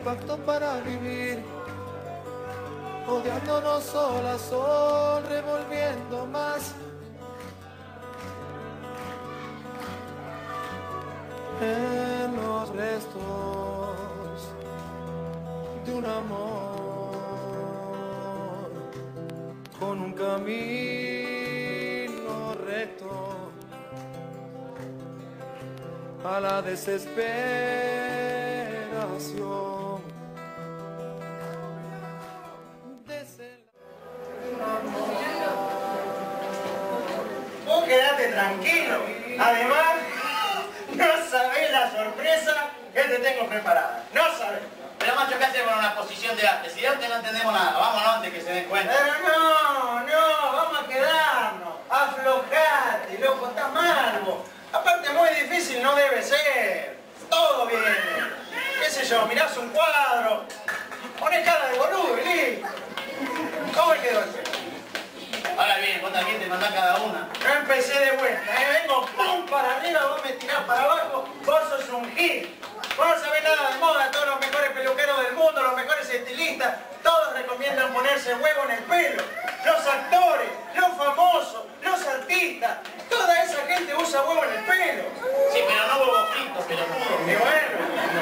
pacto para vivir, odiándonos sol a sol, revolviendo más en los restos de un amor, con un camino recto a la desesperación. Vos quedate tranquilo. Además, no sabés la sorpresa que te tengo preparada. No sabés. Pero macho, ¿qué hacemos en una posición de arte? Si de arte no entendemos nada, vámonos antes que se den cuenta. Pero no, vamos a quedarnos. Aflojate, loco, está mal vos. Aparte, muy difícil no debe ser. Todo viene. ¿Qué sé yo? Mirás un cuadro, ponés cara de boludo y listo. ¿Cómo quedó eso? Ahora bien, vos también te mandás cada una. Yo empecé de vuelta, vengo pum para arriba, vos me tirás para abajo, vos sos un gil. Vos no sabés nada de moda, todos los mejores peluqueros del mundo, los mejores estilistas, todos recomiendan ponerse huevo en el pelo. Los actores, los famosos, los artistas, toda esa gente usa huevo en el pelo. Sí, pero no huevos fritos, pelotudo. Y bueno,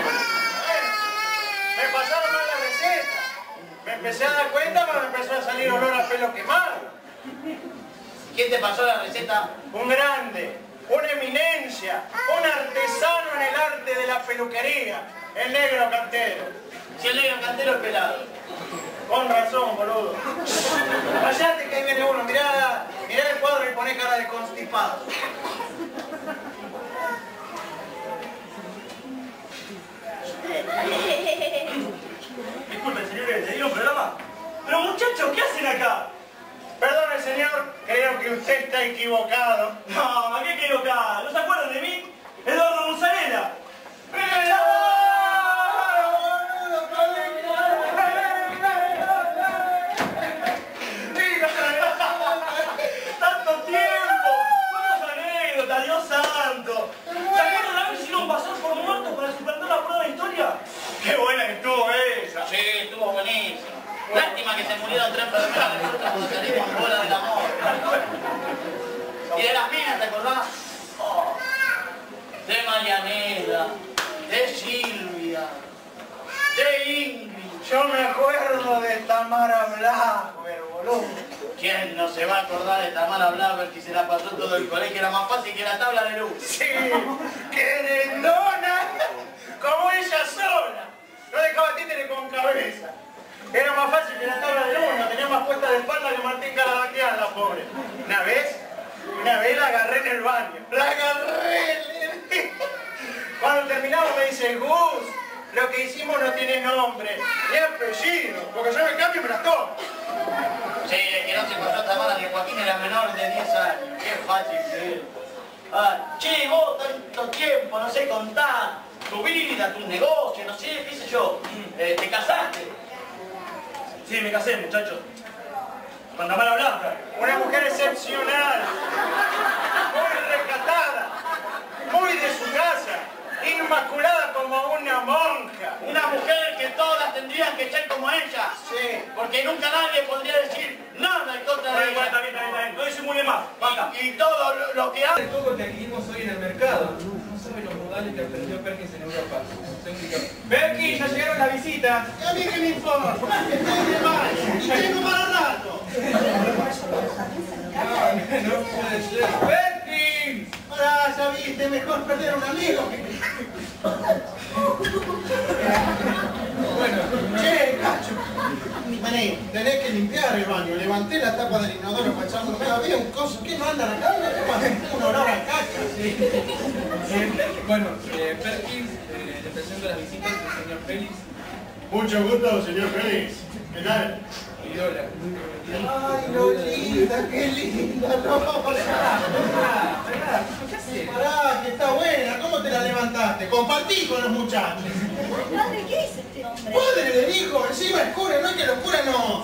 me pasaron mal la receta. Me empecé a dar cuenta cuando empezó a salir olor a pelo quemado. ¿Quién te pasó la receta? Un grande, una eminencia, un artesano en el arte de la peluquería, el negro Cantero. Si el negro Cantero es pelado. Con razón, boludo. Callate que ahí viene uno, mirá el cuadro y poné cara de constipado. Disculpe, señores, ¿te dio un programa? Pero muchachos, ¿qué hacen acá? Perdone, señor, creo que usted está equivocado. No, ¿a qué equivocado? ¿No se acuerdan de mí? Eduardo Mozzarella. ¡Tanto tiempo! ¡Cuántas anécdotas, Dios santo! ¿Se acuerdan una vez hicieron pasar por muertos para suplantar la prueba de historia? ¡Qué buena que estuvo esa! Sí, estuvo buenísimo. Lástima que se murieron 3 enfermeras de nosotros cuando salimos en bola del amor. Y de las mías, ¿te acordás? Oh, de Marianela, de Silvia, de Ingrid. Yo me acuerdo de Tamara Blauer, boludo. ¿Quién no se va a acordar de Tamara Blauer que se la pasó todo el colegio? Era más fácil que la tabla de luz. Sí, querendona, como ella sola. No dejaba títere con cabeza. Era más fácil que la tabla de luna, tenía más puesta de espalda que Martín Caravaggio, la pobre. Una vez la agarré en el baño. La agarré. Cuando terminamos me dice, Gus, lo que hicimos no tiene nombre, ni apellido, porque yo me cambio y me las tomo. Sí, el que no se encontró Tamara que Joaquín era menor de 10 años. Qué fácil que es. Che, vos tanto tiempo, no sé contar tu vida, tus negocios, no sé, qué sé yo. ¿Te casaste? Sí, me casé, muchachos. Con Tamara Blanca. Una mujer excepcional, muy rescatada, muy de su casa, inmaculada como una monja. Una mujer que todas tendrían que ser como ella. Sí. Porque nunca nadie podría decir nada en contra de Bueno, ella. está bien. No disimule más. Basta. Y todo lo que hace. El poco que adquirimos hoy en el mercado. No sabe los modales que aprendió Perkins en Europa. Perkins, ya llegaron las visitas. ¿Y a mí qué me informa? Estoy de mal y tengo para rato. No puede ser. ¡Perkins! Pará, ya viste, mejor perder a un amigo que... Bueno, Che, cacho. Vení, tenés que limpiar el baño. Levanté la tapa del inodoro para echarlo. Había un coso. ¿Qué mandan acá? ¿Qué pasa? Un olor a caca. bueno, Perkins, le presento las visitas del señor Félix. Mucho gusto, señor Félix. ¿Qué tal? Y Lola. Ay, Lolita, qué linda, Lola. ¿Qué haces? Pará, que está buena. ¿Cómo te la levantaste? Compartí con los muchachos. Padre, ¿qué es este hombre? Padre del hijo, encima el cura, no es que los curas no.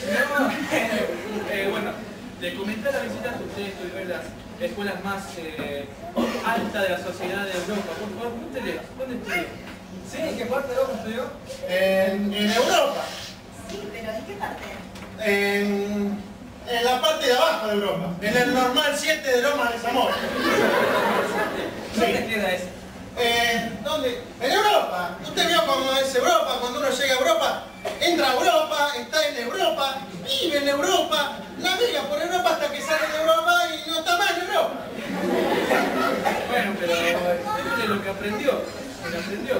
Bueno, le comenté a la visita que usted estudió en las escuelas más altas de la sociedad de Europa. Por favor, cuéntele, ¿dónde estudió? ¿Sí? ¿En qué parte de Europa estudió? En Europa. Sí, pero ¿en qué parte? En la parte de abajo de Europa. En el normal 7 de Loma de Zamora. ¿Dónde queda ese? ¿Dónde? En Europa. Usted vio cómo es Europa, cuando uno llega a Europa, entra a Europa, está en Europa, vive en Europa, navega por Europa hasta que sale de Europa y no está más en Europa. Bueno, pero es lo que aprendió. Lo que aprendió.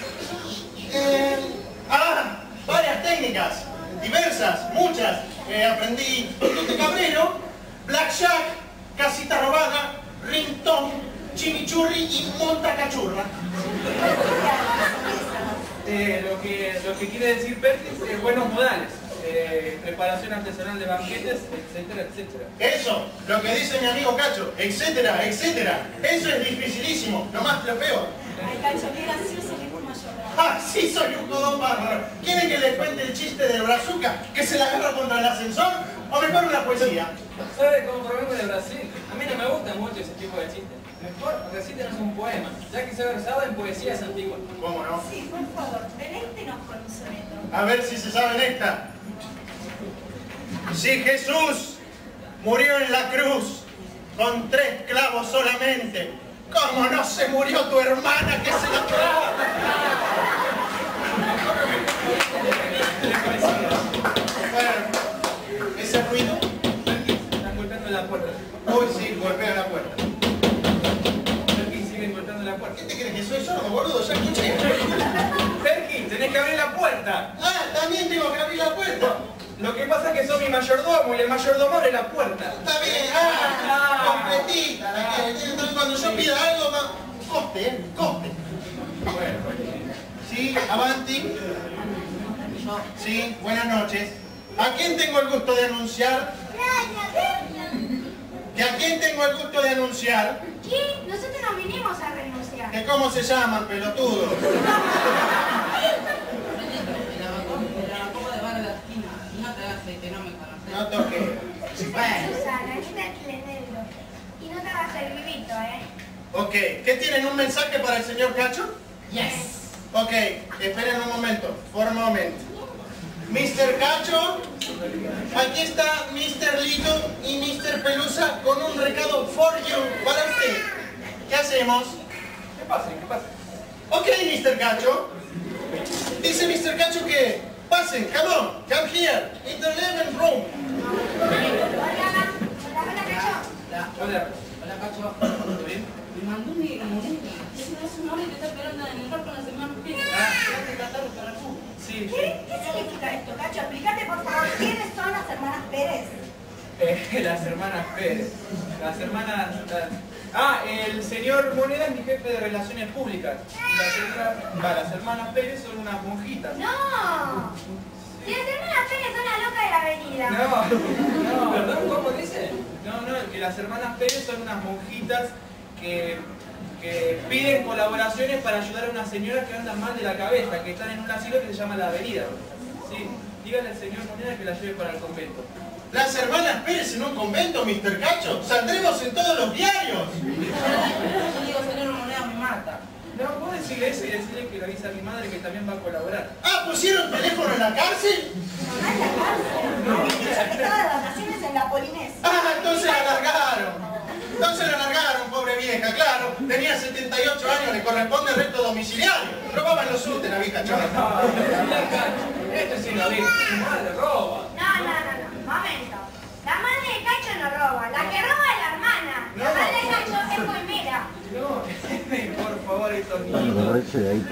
Varias técnicas, diversas, muchas. Aprendí tute cabrero, blackjack, casita robada, ringtone, chimichurri y montacachurra. Lo que quiere decir Perkins es buenos modales, preparación artesanal de banquetes, etcétera, etcétera. Eso, lo que dice mi amigo Cacho, etcétera, etcétera. Eso es dificilísimo, lo peor. Ay, Cacho, qué gracioso que es tu mayordomo. ¡Ah, sí, soy un codón bárbaro! ¿Quieren que les cuente el chiste del brazuca que se la agarra contra el ascensor? ¿O mejor una poesía? ¿Sabe cómo provengo de Brasil? A mí no me gusta mucho ese tipo de chistes. Mejor recítenos un poema, ya que se ha versado en poesías antiguas. ¿Cómo no? Sí, por favor, deleítenos con un soneto. A ver si se saben esta. Si Jesús murió en la cruz con 3 clavos solamente, ¿cómo no se murió tu hermana que se la clavó? Bueno, ¿ese ruido? Están golpeando la puerta. Uy, sí, golpea la puerta. Perkins, siguen golpeando la puerta. ¿Qué te crees que soy sordo, boludo? Ya escuché. Perkins, tenés que abrir la puerta. Ah, también tengo que abrir la puerta. Lo que pasa es que sos mi mayordomo y el mayordomo abre la puerta. Está bien, completita. Entonces cuando yo pida algo, coste, coste. Bueno, Sí, avanti. Sí, buenas noches. ¿A quién tengo el gusto de anunciar? ¿Que a quién tengo el gusto de anunciar? ¿Qué? Nosotros no vinimos a renunciar. ¿Que cómo se llaman, pelotudo? No toque. Bueno. Susana, es el negro. Y no te hagas el vivito, ¿eh? Ok, ¿qué tienen? ¿Un mensaje para el señor Cacho? Yes. Ok, esperen un momento, for a moment. Mr. Cacho, aquí está Mr. Lito y Mr. Pelusa con un recado for you, para usted. ¿Qué hacemos? ¿qué pasa? ¿Qué pasa? Ok, Mr. Cacho. Dice Mr. Cacho que pasen, come here, in the living room. Hola, Cacho. Hola. Hola, Cacho. ¿Todo bien? Me mandó mi moneda. Es una hora que está esperando en el bar con las hermanas Pérez. Tengo que tratarlo para el fútbol. Sí, ¿Qué significa esto, Cacho? Explícate, por favor, ¿quiénes son las hermanas Pérez? Las hermanas Pérez. Las hermanas... el señor Moneda es mi jefe de relaciones públicas. Las hermanas Pérez son unas monjitas. No. Si las hermanas Pérez son las locas de la avenida. No, ¿perdón? ¿Cómo dice? No, que las hermanas Pérez son unas monjitas que piden colaboraciones para ayudar a unas señoras que andan mal de la cabeza, que están en un asilo que se llama La Avenida. Sí, díganle al señor Moneda que la lleve para el convento. Las hermanas Pérez en un convento, Mr. Cacho. Saldremos en todos los diarios. Yo digo, señor Moneda, me mata. No, vos decirle eso y decirle que le avisa a mi madre que también va a colaborar. Ah, ¿pusieron teléfono en la cárcel? Mamá en la cárcel. Había dicho que estaba de vacaciones en la Polinesia. Ah, entonces la largaron. Entonces la largaron, pobre vieja, claro. Tenía 78 años, le corresponde arresto domiciliario. Robaba en los UTE la vieja chora. Esto es inaudito. Mi madre roba. No. Momento. La madre de Cacho no roba. La que roba es la hermana. La madre de Cacho es coimera. No, por favor, estos niños.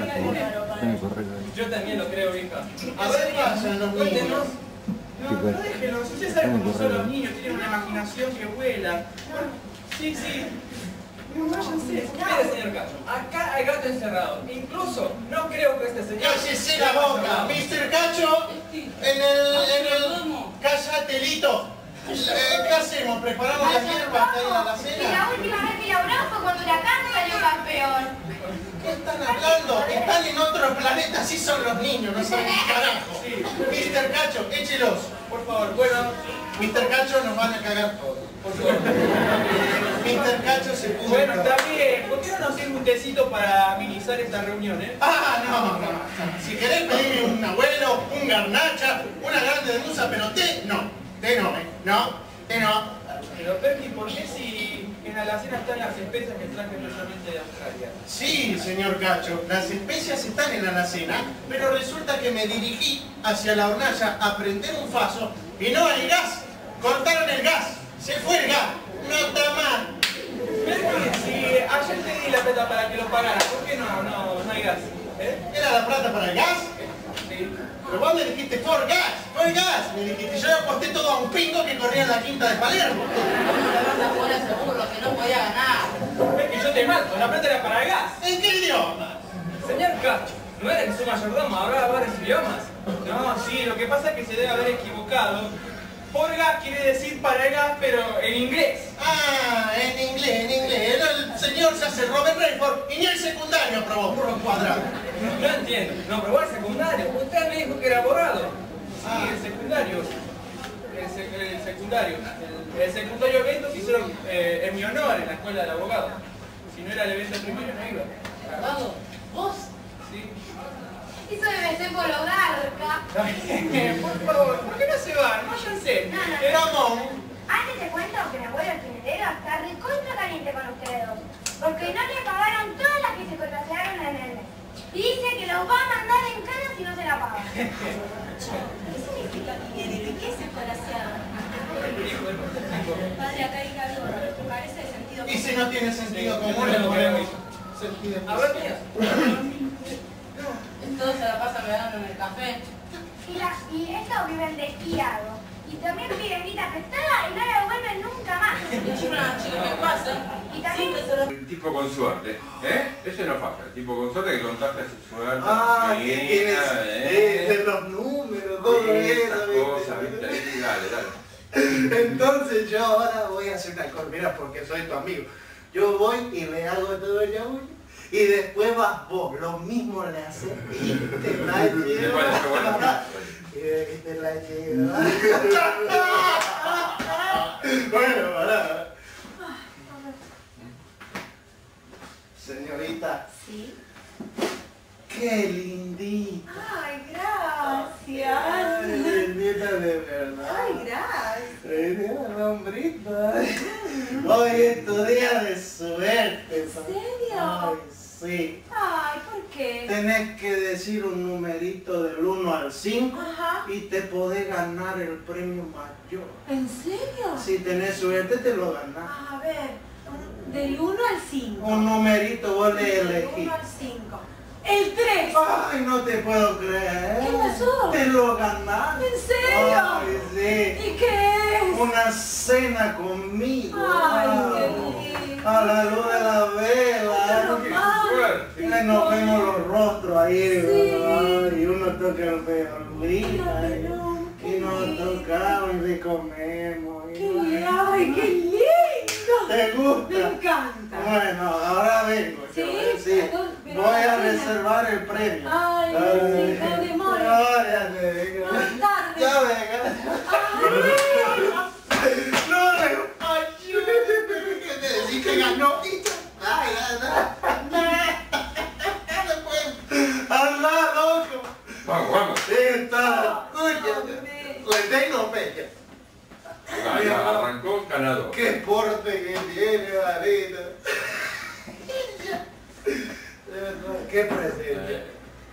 Yo también lo creo, hija. A ver, ¿qué pasan los cuéntenos. niños? No, déjenos. Usted sabe cómo son los niños, tienen una imaginación que vuela. Sí. Váyanse. Mire, señor Cacho, acá hay gato encerrado. Incluso, no creo que este señor... ¡Cállese la boca! Mr. Cacho, en el... ¡Cállate, Lito! ¿Qué hacemos? ¿Preparamos la hierba hasta ir a la Y cena? la última vez que laburó fue cuando Huracán salió campeón. ¿Qué están hablando? Están en otro planeta, así son los niños, no saben ni carajo. Sí. Mr. Cacho, échelos. Por favor, bueno, Mr. Cacho nos van a cagar todos. por favor. Mr. Cacho se puso. Bueno, está bien. ¿Por qué no nos sirve un tecito para amenizar esta reunión, Ah, no. Si querés pedirme un abuelo, un garnacha, una grande de musa, pero té no. Té no, té no. Pero Perky, ¿por qué si en la alacena están las especias que traje precisamente de Australia? Sí, señor Cacho, las especias están en la alacena, pero resulta que me dirigí hacia la hornalla a prender un faso y no hay gas. Cortaron el gas, se fue el gas, no está mal. Perky, si ayer te di la plata para que lo pagaras, ¿por qué no hay gas? ¿Era la plata para el gas? Sí. Pero vos me dijiste for gas, me dijiste. Yo le aposté todo a un pingo que corría en la quinta de Palermo. Que no podía ganar. Perky, yo te mato, la plata era para el gas. ¿En qué idioma? Señor Cacho, ¿no era que su mayordomo hablaba varios idiomas? No, sí, lo que pasa es que se debe haber equivocado. Por gas quiere decir para el gas, pero en inglés. Ah, en inglés. El señor se hace Robert Redford y ni el secundario aprobó, por los cuadrados. No entiendo. No aprobó el secundario. Usted me dijo que era abogado. Sí, el secundario. El secundario evento que hicieron en mi honor en la escuela del abogado. Si no era el evento primero, no iba. ¿Abogado? ¿Vos? Sí. Eso debe ser por lograr, Por favor, ¿por qué no se van? Váyanse. No. Ramón, Antes te cuento que mi abuelo el jinetero está recontra caliente con ustedes dos. Porque no le pagaron todas las que se contagiaron en el mes. Y dice que los va a mandar en cana si no se la pagan. ¿Qué significa que viene? ¿De qué se escolasearon? Padre, acá hay algo que carece de sentido y si no tiene sentido Sí, común, sí, le sí, ponemos sí. sentido. A ver, mías. Todos se la pasan pegando en el café. Y estos viven desquiados. Y también piden guita prestada y no la devuelven nunca más. Y yo una chica que pasa. Y también... El tipo con suerte, Ese no falla, el tipo con suerte que contagia su suerte. Ah, que tienes de los números, todo esas eso. cosas, ¿viste? Dale. Entonces yo ahora voy a hacer una cosa, mira, porque soy tu amigo. Yo voy y le hago todo el yaúl y después vas vos, lo mismo le haces y te la llevas. Y te la llevas. Bueno, pará. Señorita, Sí. qué lindita. Ay, gracias. Ay, lindita de verdad. Ay, gracias. Ay, hombrita. Hoy es tu día de suerte. ¿En serio? Ay, sí. Ay, ¿por qué? Tenés que decir un numerito del 1 al 5 Ajá. y te podés ganar el premio mayor. ¿En serio? Si tenés suerte te lo ganás. A ver, del 1 al 5. Un numerito vos le Del elegís. 1 al 5. El 3. Ay, no te puedo creer. ¿Qué pasó? Te lo ganaste. ¿En serio? Ay, sí. ¿Y qué es? Una cena conmigo. Ay, qué Ay, lindo. a la luz de la vela. Romántico. Y nos vemos los rostros ahí, Sí. ¿verdad? Y uno toca el violín. Ay, Y nos tocamos y comemos. ¡Ay, qué lindo! ¿Te gusta? Me encanta. Bueno, ahora vengo. ¿Sí? Sí. Pero Voy a la cena. reservar el premio. Ay, sí, no demores. Ahora te vengo. Más tarde. Ya venga. No, ay, ¿qué te decís que ganó? Ay, anda, loco. Vamos. Está. Le tengo fecha. Ya arrancó ganador. Qué porte que tiene, Marita. Qué presente.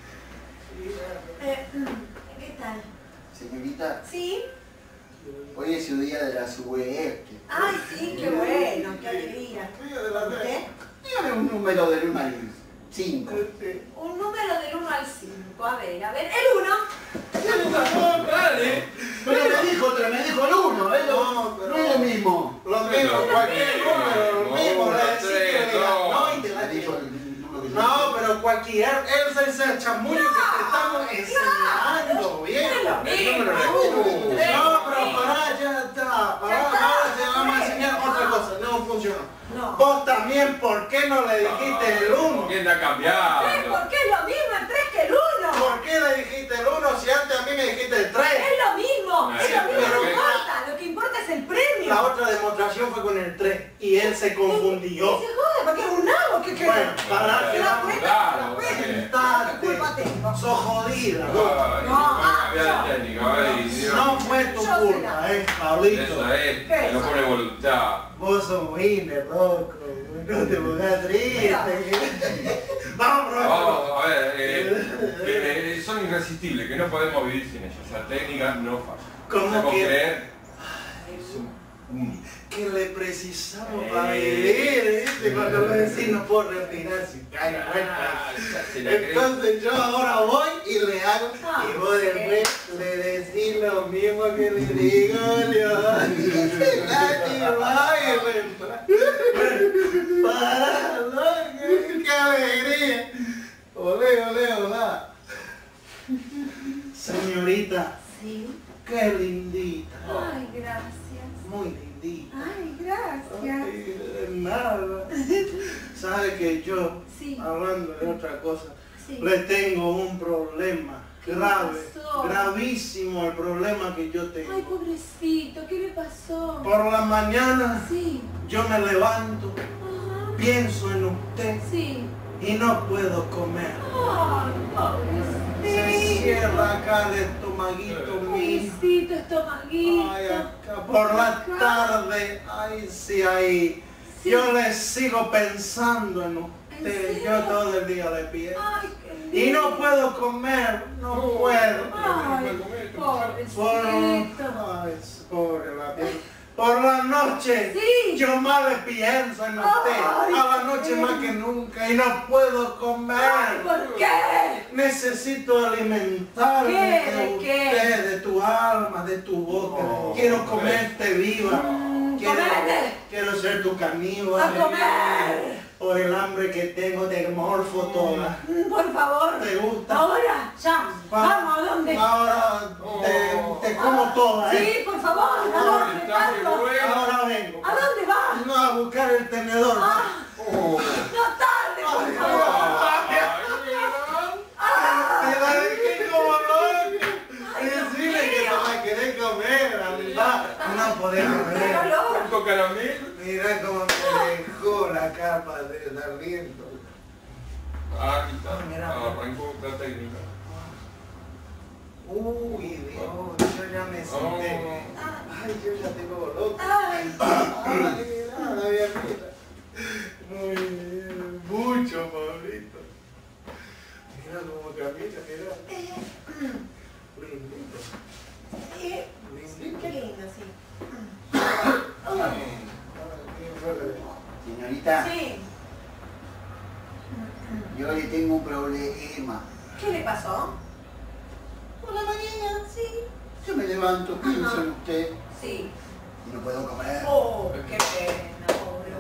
¿Qué tal? Señorita, ¿Sí? hoy es su día de la suerte. Ay, sí, qué bueno, qué alegría. ¿Usted? Dígame un número del 1 al 5. Un número del 1 al 5. A ver, el 1. Dale. Pero me dijo el 1, ¿eh? No es lo mismo. Lo mismo, cualquier número, lo mismo, le decís que le ganó y te la Me dijo dijo. el número que No, pero cualquier, él es el chamullo que te estamos enseñando, bien. No, pero pará, ya está. Ahora te vamos a enseñar otra cosa, no funcionó. No. Vos también, ¿por qué no le dijiste el 1? ¿Quién está cambiando? ¿Por qué es lo mismo el 3 que el 1? ¿Por qué le dijiste el 1 si antes a mí me dijiste el 3? Es lo mismo, Ay, es lo mismo, pero no qué- importa, lo que importa es el premio. La otra demostración fue con el 3 y él se confundió. ¿Qué se jode? ¿Por qué es un nabo? ¿Qué? Bueno, para ¿Se da cuenta? Claro, ¿Qué culpa tengo? sos jodida. No fue tu culpa, Pablito. Eso es, que no pone voluntad. Vos sos winner, loco. No te pongas triste. Vamos, Vamos, a ver, son irresistibles, que no podemos vivir sin ellos. Esa técnica no falla. ¿Cómo que? Creer. Que le precisamos para vivir, ¿viste? Cuando me decís no puedo respirar si cae vuelta. Entonces yo ahora voy y le hago, y vos después le decís lo mismo que le digo yo. Para, ¿no? ¡Qué alegría! Olé, olé, olá. Señorita, Sí. qué lindita. Ay, gracias. Muy lindita. Ay, gracias. Ay, nada. Sabe que yo, Sí. hablando de otra cosa, Sí. le tengo un problema ¿Qué grave, pasó? gravísimo el problema que yo tengo. Ay, pobrecito, ¿qué le pasó? Por la mañana Sí. yo me levanto, Ajá. pienso en usted Sí. y no puedo comer. Ay, Se pobrecito. cierra acá el estomaguito mío. Pobrecito estomaguito. Ay, acá por la tarde, ay, sí, ahí. Sí. Yo le sigo pensando en usted. ¿En serio? Yo todo el día le pienso. Ay, qué Y no lindo. puedo comer, no puedo. Ay, pobrecito. Ay, pobre la vida. Por la noche, Sí. yo más le pienso en usted. Ay, A la noche más que nunca y no puedo comer. Ay, ¿por qué? Necesito alimentarme ¿Qué? de ¿De qué? usted, de tu alma, de tu boca. Quiero comerte viva. comerte. Quiero ser tu caníbal. A comer. Por el hambre que tengo te morfo toda. Por favor. ¿Te gusta? Ahora, ya. Vamos, ¿a dónde? Ahora te como toda, Sí, por favor. ¿A dónde? ¿Cuándo? Ahora vengo. ¿A dónde vas? No, a buscar el tenedor. Ah, no tarde, por favor. Te la dejé como loca. Decime que te la querés comer, anda. No podés comer. ¿Tanto caramelo? Mirá cómo me dejó la capa de aliento. Ah, aquí está. Arrancó la técnica. Uy, Dios, yo ya me senté. Ay, yo ya tengo loca. Ay, Nada, viejita. Muy bien, mucho, Pablito. Mira cómo camina, mira. Lindito. Lindito. qué lindo, sí. Señorita, Sí. yo le tengo un problema. ¿Qué le pasó? Por la mañana, Sí. yo me levanto, pienso en usted Sí. y no puedo comer. Oh, qué pena, pobre.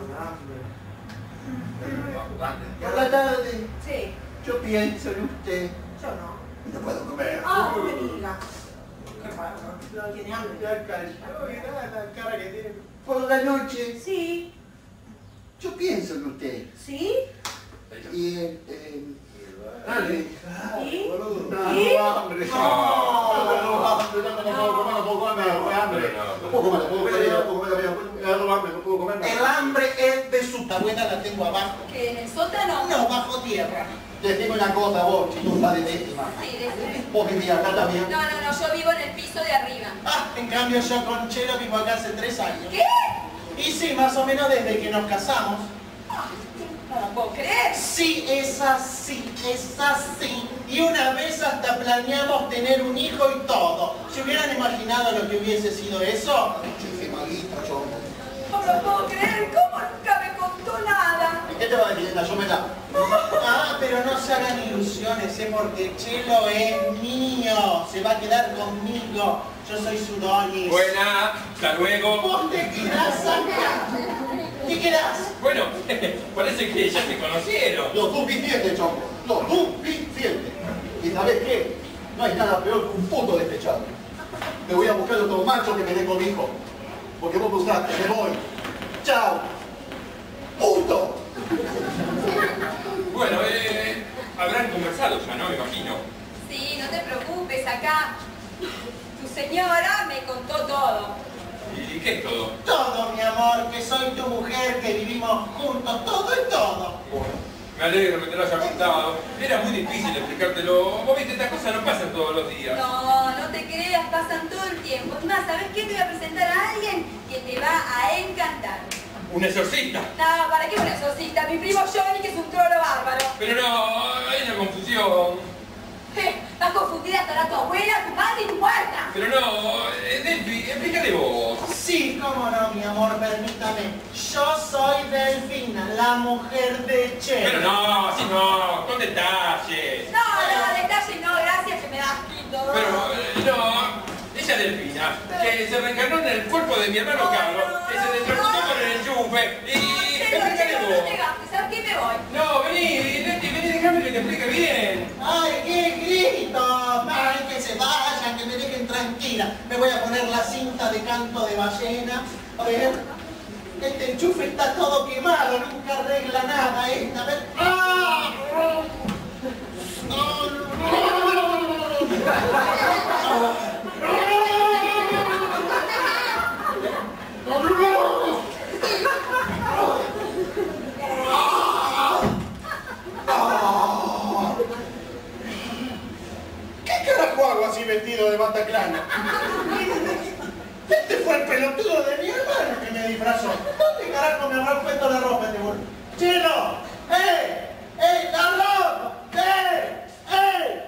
Por la tarde, Sí. yo pienso en usted Yo no. y no puedo comer. Ah, no me digas. Qué pasa. No tiene hambre. Ya cayó, mirá la cara que tiene. Por la noche, Sí. yo pienso en usted ¿Sí? y Dale. ¿Y? No, ¿Y? hambre. El hambre es de su buena, la tengo abajo. ¿Que en el sótano? No, bajo tierra. Decime una cosa vos, chilusa de décima. Sí, decime. Vos vivís acá también. No, yo vivo en el piso de arriba. Ah, en cambio yo con Chelo vivo acá hace 3 años. ¿Qué? Y sí, más o menos desde que nos casamos. No lo puedo creer. Sí, es así, es así. Y una vez hasta planeamos tener un hijo y todo. ¿Se hubieran imaginado lo que hubiese sido eso? Qué malito, yo. No lo puedo creer. ¿Cómo nunca me contó nada? ¿Qué te va a decir? Yo me da. Ah, pero no se hagan ilusiones, porque Chelo es mío. Se va a quedar conmigo. Yo soy su doñis. Buena, hasta luego. ¿Vos te quedás acá? ¿Qué quedás? Bueno, parece que ya se conocieron. Los suficientes, chongo. Los suficientes. ¿Y sabés qué? No hay nada peor que un puto despechado. Me voy a buscar otro macho que me dé conmigo. Porque vos me usaste, me voy. ¡Chao! ¡Puto! Bueno, habrán conversado ya, ¿no? Me imagino. Sí, no te preocupes, acá tu señora me contó todo. ¿Y qué es todo? Todo, amor, que soy tu mujer, que vivimos juntos, todo y todo. Bueno, me alegro que te lo haya contado. Era muy difícil explicártelo. Vos viste, estas cosas no pasan todos los días. No, no te creas, pasan todo el tiempo. Es más, ¿sabes qué? Te voy a presentar a alguien que te va a encantar. ¿Un exorcista? No, ¿para qué un exorcista? Mi primo Johnny, que es un trolo bárbaro. Pero no, hay una confusión. Vas confundida estará tu abuela, tu madre y tu muerta. Pero no, Delphi, explícale vos. Sí, cómo no, mi amor, permítame. Yo soy Delfina, la mujer de Che. Pero no, así no, con detalles. No, detalle no, gracias que me das quito. Pero, no, ella es Delfina, que se reencarnó en el cuerpo de mi hermano Carlos, que se destrozó con el enchufe. Y explícale No vos. te gastes, ¿sabes qué? Me voy. No, vení, déjame que te explique bien. ¡Ay, qué grito! ¡Ay, que se vayan, que me dejen tranquila! Me voy a poner la cinta de canto de ballena. A ver, este enchufe está todo quemado, nunca arregla nada esta. A ver. ¡Ah! ¿Qué carajo hago así vestido de Bataclana? Este fue el pelotudo de mi hermano que me disfrazó. ¿Dónde carajo me habrá puesto la ropa este boludo? ¡Chino! ¡Ey! ¡La ropa! ¡Ey!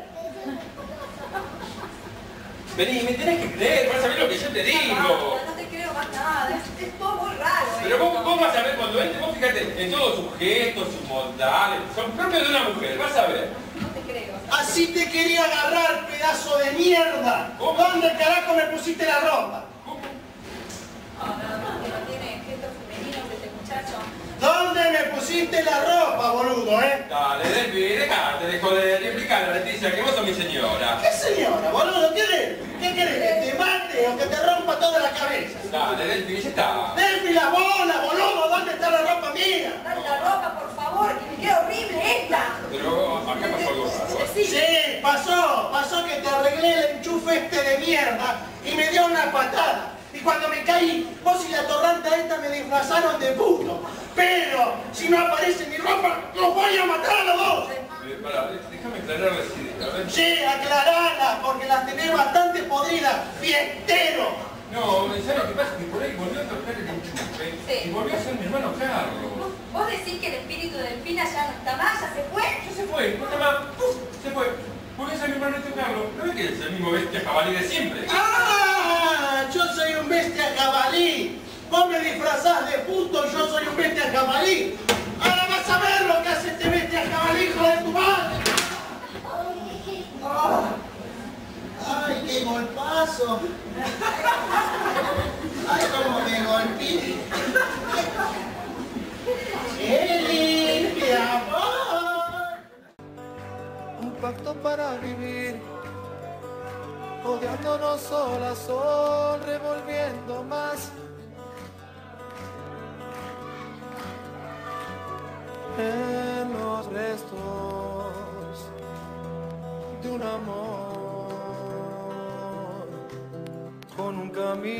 Vení, me tenés que creer, vas a ver lo que yo te digo. No te creo más nada, es todo muy raro. Pero vos vas a ver cuando entre, vos fíjate en todos sus gestos, sus modales, son propios de una mujer, vas a ver. No te creo. Así te quería agarrar, pedazo de mierda. ¿Dónde carajo me pusiste la ropa? No, que no tiene gestos femeninos este muchacho. ¿Dónde me pusiste la ropa, boludo, Dale, Delphi, dejate de joder y explicarle a Leticia que vos sos mi señora. ¿Qué señora, boludo? ¿Qué querés? ¿Que te mate o que te rompa toda la cabeza? Dale, Delphi, ya está. Delphi, la bola, boludo, ¿dónde está la ropa mía? Dale la ropa, por favor, que me queda horrible esta. Pero acá pasó algo raro. Sí, pasó que te arreglé el enchufe este de mierda y me dio una patada. Y cuando me caí, vos y la torranta esta me disfrazaron de puto. Pero, si no aparece mi ropa, los voy a matar a los dos. Pará, déjame aclarar la idea, a ver. Sí, aclarala, porque las tenés bastante podridas, fiestero. No, ¿sabes lo que pasa? Que por ahí volvió a tocar el enchufe Sí. y volvió a ser mi hermano Carlos. ¿Vos decís que el espíritu de Delfina ya no está más, ya se fue? Ya se fue, no está más. Se fue. Volvió a ser mi hermano Carlos. ¿No ves que es el mismo bestia jabalí de siempre? ¡Ah! Yo soy un bestia jabalí. Vos me disfrazás de puto y yo soy un bestia jabalí. Ahora vas a ver lo que hace este bestia jabalí, hijo de tu madre. Oh. ¡Ay, qué golpazo! ¡Ay, cómo me golpeé! ¡Qué limpia, amor! Un pacto para vivir, odiándonos sol a sol, revolviendo más en los restos de un amor, con un camino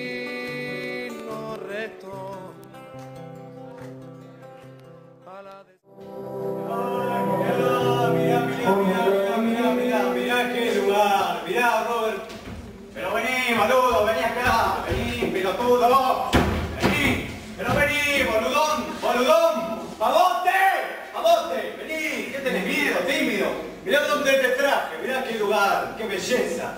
recto a la Mirá qué lugar, mirá, Robert. Pero vení, boludo, vení acá, vení, pelotudo, vení, pero vení, boludón, ¿a dónde? Vení, ¿qué tenés miedo, tímido? Mirá dónde te traje, mirá qué lugar, qué belleza.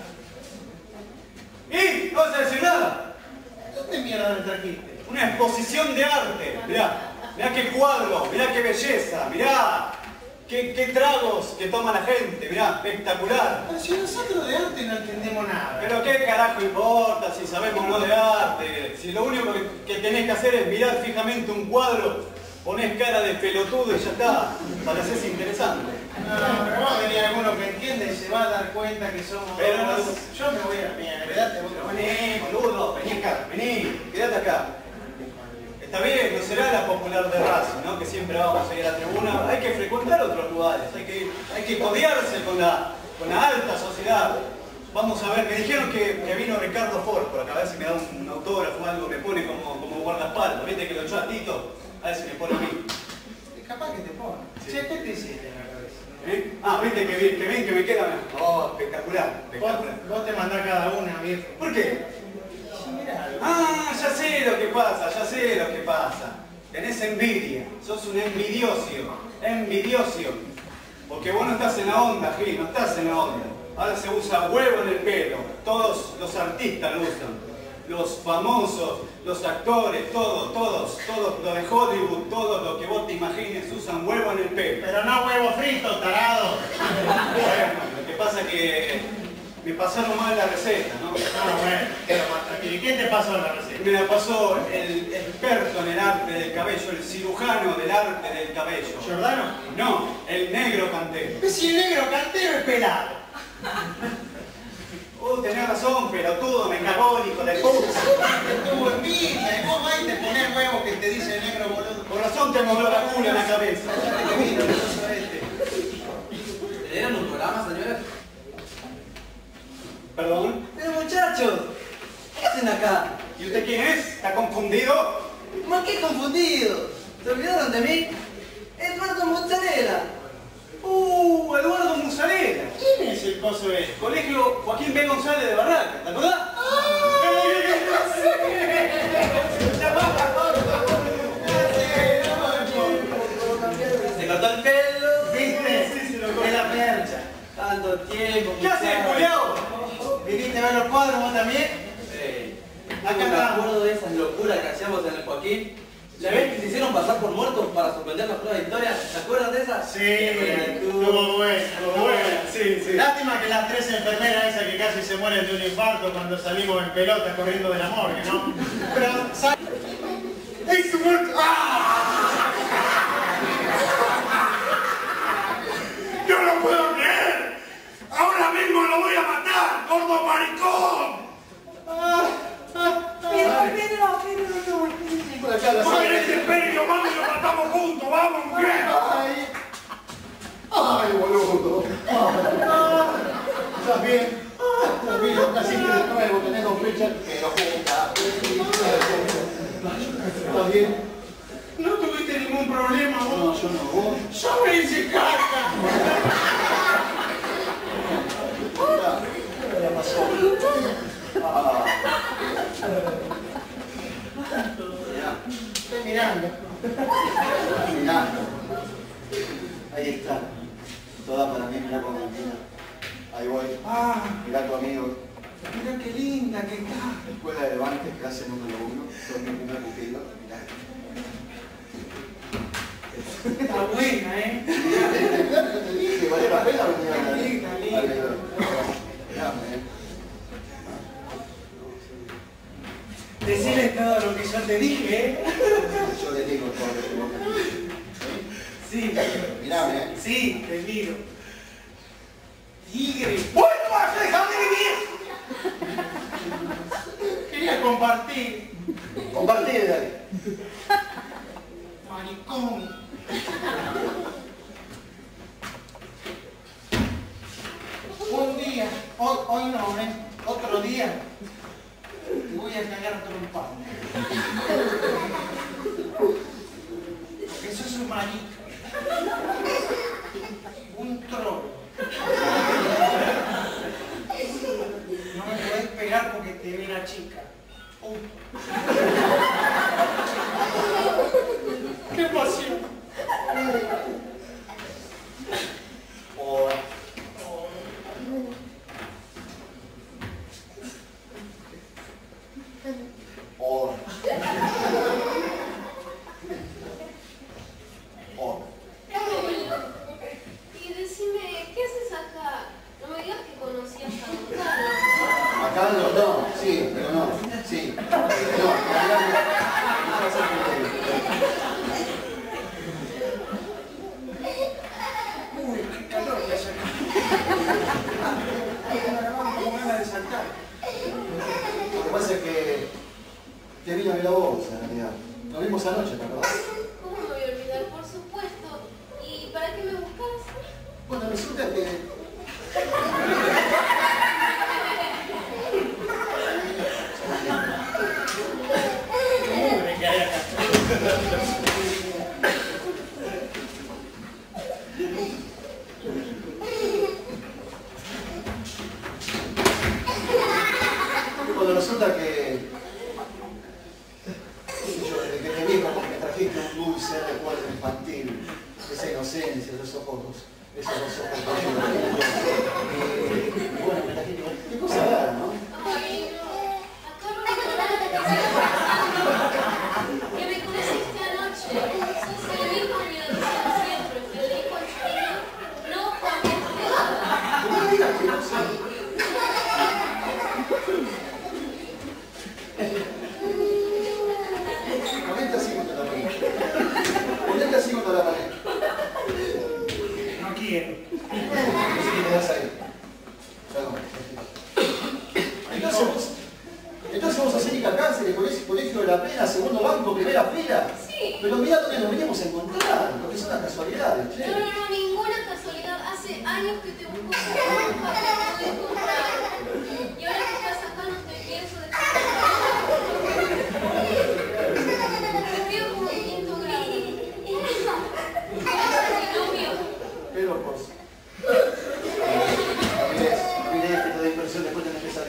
¿Y? ¿No vas a decir nada? ¿Dónde mierda me trajiste? Una exposición de arte, mirá qué cuadro, mirá qué belleza, mirá. ¿Qué tragos que toma la gente? Mirá, espectacular. Pero si nosotros de arte no entendemos nada. Pero qué carajo importa si sabemos no de arte. Si lo único que tenés que hacer es mirar fijamente un cuadro, ponés cara de pelotudo y ya está. Pareces interesante. No, pero va a venir alguno que entiende y se va a dar cuenta que somos Pero dos. no- Yo me voy a la mierda, quedate vos. Vení, boludo, vení acá, vení, quédate acá. Está bien, no será la popular de Racing, ¿no? Que siempre vamos a ir a la tribuna. Hay que frecuentar otros lugares, hay que codearse con la alta sociedad. Vamos a ver, me dijeron que vino Ricardo Ford por acá, a ver si me da un autógrafo o algo, me pone como guardaespaldas. ¿Viste que lo echó a Tito? A ver si me pone a mí. Capaz que te ponga. Sí. Che, ¿qué te hiciste en la cabeza? Ah, viste que bien que me queda. Oh, espectacular, espectacular. Vos te mandás cada una, viejo. ¿Por qué? Sí, mirá. Ah, ya sé lo que pasa, ya sé lo que pasa. Tenés envidia, sos un envidioso. Porque vos no estás en la onda, Gil, no estás en la onda. Ahora se usa huevo en el pelo, todos los artistas lo usan. Los famosos, los actores, todos los de Hollywood, todo lo que vos te imagines usan huevo en el pelo. Pero no huevo frito, tarado. Bueno, lo que pasa es que me pasaron mal la receta, ¿no? Ah, bueno, pero más tranquilo. ¿Y quién te pasó la receta? Me la pasó el experto en el arte del cabello, el cirujano del arte del cabello. ¿Giordano? No, el negro cantero. Si el negro cantero es pelado. Tenés razón, pelotudo, me cagó, hijo de puta. Tuvo envidia, y vos ahí te ponés huevo que te dice el negro boludo. Por razón te movió la cula en la cabeza. ¿Le dieron un programa, señores? ¿Perdón? Pero muchachos, ¿qué hacen acá? ¿Y usted quién es? ¿Está confundido? ¿Más qué confundido? ¿Se olvidaron de mí? Eduardo Mozzarella. Eduardo Mozzarella. ¿Quién es el coso ese? Colegio Joaquín B. González de Barraca, ¿te acordás? Se cortó el pelo. ¿Viste? Sí, se lo cortó. Es la percha. Tanto tiempo. ¿Qué haces, culiao? ¿Viniste a ver los cuadros vos también? Acá me acuerdo de esas locuras que hacíamos en el Joaquín. ¿La vez que se hicieron pasar por muertos para sorprender las pruebas de historia? ¿Te acuerdas de esas? Sí, estuvo buena. Sí. Lástima que las 3 enfermeras esas que casi se mueren de un infarto cuando salimos en pelota corriendo de la morgue, ¿no? Pero, ¿sabes? ¡Es su muerto! ¡Ah! ¡Yo no puedo creer! ¡Ahora mismo lo voy a matar, gordo maricón! Por acá la ¡Por ese imperio, vamos y lo matamos juntos! ¡Vamos, mujer! ¡Ay, boludo! ¿Estás bien? Tranquilo, casi que de nuevo, tenemos fecha, pero junta. ¿Estás bien? ¿No tuviste ningún problema vos? No, yo no, vos. ¡Yo me hice caca! ¿Qué pasó? Estoy mirando. Mirando. Ahí está. Toda para mí, mirá cómo mira. Ahí voy. Mirá a tu amigo. Mira qué linda que está. Escuela de Levantes, clase número 1. Soy mi primer pupilo. Mirá. Está buena, ¿eh? Yo te dije, vale la pena venir a la Linda. Mirame, Decirle todo lo que yo te dije, ¿eh? Yo le digo todo lo que vos me dices. Sí. Mirame, Sí, te digo. Tigre. ¡Bueno, vas a dejar de vivir! Quería compartir. Compartí, dale. Maricón. Un día, hoy no, ¿eh? Otro día, te voy a cagar trompado. Porque sos un marico. Un troll. No me podés pegar porque te ve la chica. ¡Qué pasión! Y decime, ¿qué haces acá? No me digas que conocías a Gonzalo. Acá no, sí, pero no, sí. No, Uy, qué calor que hace acá. Tengo ganas de saltar. lo que pasa es que te vino de la bolsa, en realidad. Nos vimos anoche, ¿te acordás? ¿Cómo me voy a olvidar? Por supuesto. ¿Y para qué me buscas? Bueno, resulta que... Mugre que dulce recuerdo infantil, esa inocencia, esos dos ojos bueno, qué cosa rara, ¿no? Ay, no. Acá no me que me conociste anoche. Sos el mismo que lo decía siempre. Federico Angelino. No, Juan Esteban. No me digas que no sé. Ponete así contra la pared. Ponete así contra la pared. No quiero. Así que te das ahí. Perdón. Entonces vos hacés Nica Cáncer, colegio de la Pena, segundo banco, primera fila. Sí. Pero mirá dónde nos venimos a encontrar, lo que son las casualidades, che. No, ninguna casualidad. Hace años que te busco para no encontrar. Y ahora que estás acá no te pienso dejar. Te pido como un quinto grado. Novio. Pero pues. Miré que te da impresión después de empezar.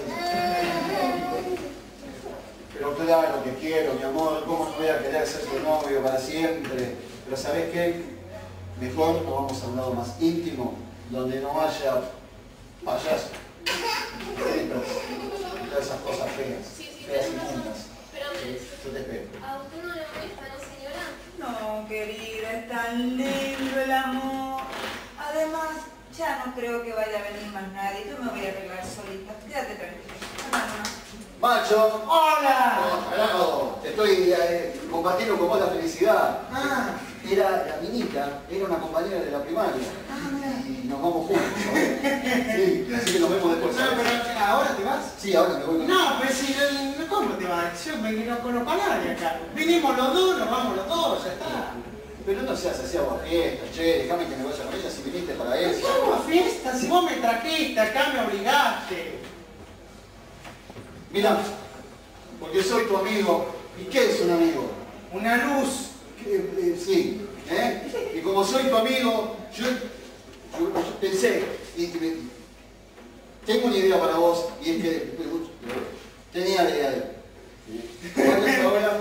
Pero claro que quiero, mi amor, ¿cómo no voy a querer ser tu novio para siempre? Pero ¿sabés qué? Mejor nos vamos a un lado más íntimo, donde no haya payaso, gritos, todas esas cosas feas, feas y mundas. Espérame. Yo te espero. ¿A usted no le molesta, no, señora? No, querida, es tan lindo el amor. Además, ya no creo que vaya a venir más nadie. Yo me voy a arreglar solita. Quédate tranquila. Macho. ¡Hola! Carajo, te estoy compartiendo con vos la felicidad. Ah. Era la minita, era una compañera de la primaria. Y nos vamos juntos, ¿sabes? Sí, así que nos vemos después. No, pero ¿ahora te vas? Sí, ahora me voy. No, pues si, ¿cómo te vas? Yo no conozco a nadie acá. Vinimos los dos, nos vamos los dos, ya está. Pero no seas así agua fiesta, che, déjame que me vaya con ella si viniste para eso. ¿Qué agua fiesta? Si vos me trajiste, acá me obligaste. Mira, porque soy tu amigo. ¿Y qué es un amigo? Una luz. Sí, ¿eh? Y como soy tu amigo, yo pensé, tengo una idea para vos, y es que tenía la idea de... ¿Cuál es ahora?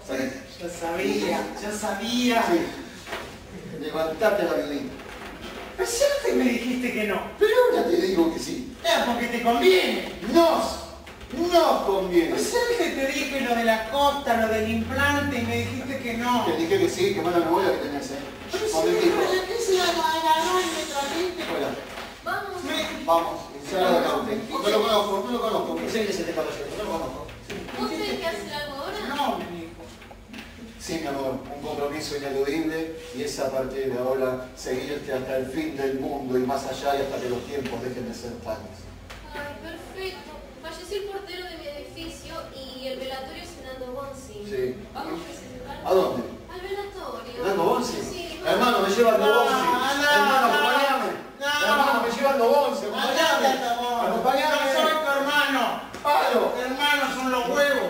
Yo sabía. Sí. Levantate la violina. Pero si antes me dijiste que no. Pero ahora te digo que sí. Porque te conviene. No conviene. Pues antes te dije lo de la costa, lo del implante y me dijiste que no. Te dije que sí, que mala memoria que tenés, ¿eh? Pero si ¿qué se agarró y me trajiste? Fuera. Vamos. Vamos, no lo conozco. Pensé que se te caballero, no lo conozco. ¿Vos tenés que hacer algo ahora? No, mi hijo. Sí, mi amor, un compromiso ineludible y es a partir de ahora seguirte hasta el fin del mundo y más allá y hasta que los tiempos dejen de ser tales. Ay, perfecto. Falleció el portero de mi edificio y el velatorio es en Nando Bonzi. Sí. Vamos a presentar. ¿A dónde? Al velatorio. ¿Nando Bonzi? Sí. Hermano, me lleva Nando Bonzi. Hermano, acompañame. Hermano, me lleva Nando Bonzi. Acompañame. No soy tu hermano. ¡Palo! Hermanos son los huevos.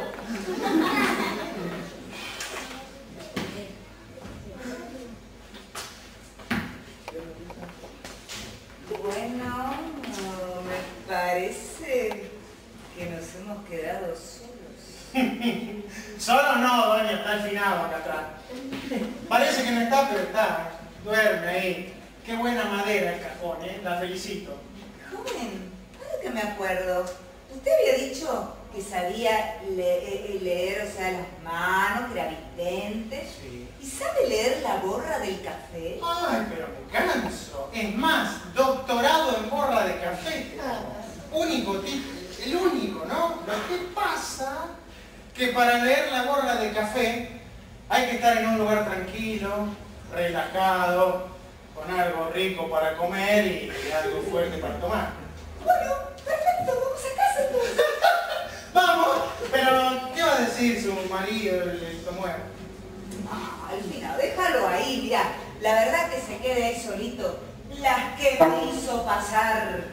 Bueno, me parece que nos hemos quedado solos. Solo no, doña, está el finado acá atrás. Parece que no está, pero está. Duerme ahí. Qué buena madera el cajón, la felicito. Joven, ahora que me acuerdo, usted había dicho que sabía leer, o sea, las manos, que era vidente. Sí. ¿Y sabe leer la borra del café? Ay, pero me canso. Es más, doctorado en borra de café. Único título, el único, ¿no? Lo que pasa que para leer la borra de café hay que estar en un lugar tranquilo, relajado, con algo rico para comer y algo fuerte para tomar. Bueno, perfecto, vamos a casa entonces. ¡Vamos! Pero, ¿qué va a decir su marido, el Tomuero? Al final, déjalo ahí, mirá. La verdad que se quede ahí solito. Las que me hizo pasar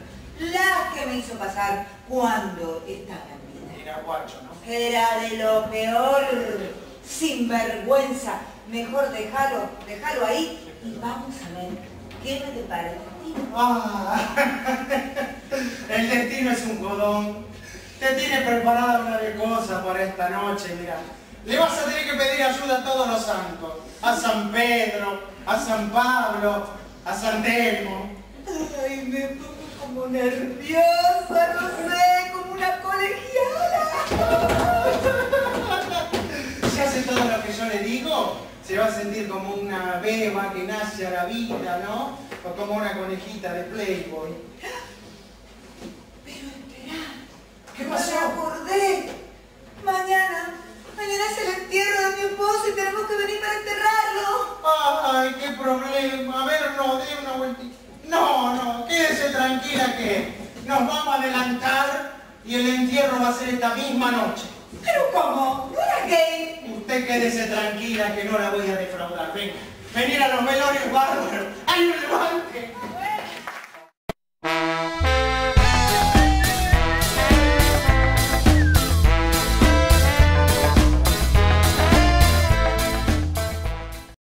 cuando estaba en vida. Era guacho, ¿no? Era de lo peor, sinvergüenza. Mejor déjalo ahí y vamos a ver qué me depara el destino. El destino es un jodón. Te tiene preparada una de cosas para esta noche, mira. Le vas a tener que pedir ayuda a todos los santos. A San Pedro, a San Pablo, a San Telmo. Ay, me pongo como nerviosa, no sé, como una colegiala. Si hace todo lo que yo le digo, se va a sentir como una beba que nace a la vida, ¿no? O como una conejita de Playboy. Pero esperá. ¿Qué pasó? Me acordé. Mañana es el entierro de mi esposo y tenemos que venir para enterrarlo. Ay, qué problema. A ver, no, dé una vueltita. No, quédese tranquila que nos vamos a adelantar y el entierro va a ser esta misma noche. ¿Pero cómo? ¿No era gay? Usted quédese tranquila que no la voy a defraudar. Venga, venir a los velorios